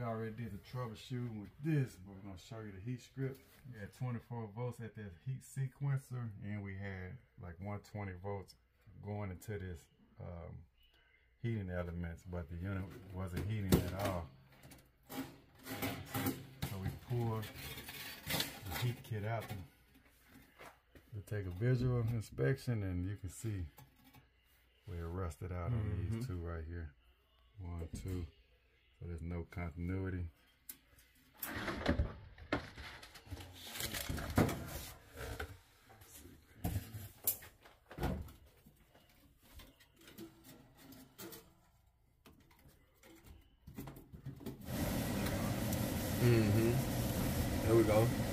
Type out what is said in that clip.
already did the troubleshooting with this, but we're gonna show you the heat script. We had 24 volts at the heat sequencer, and we had like 120 volts going into this heating elements, but the unit wasn't heating at all. So we pulled the heat kit out to take a visual inspection, and you can see where it rusted out on these two right here. 1, 2. So there's no continuity. There we go.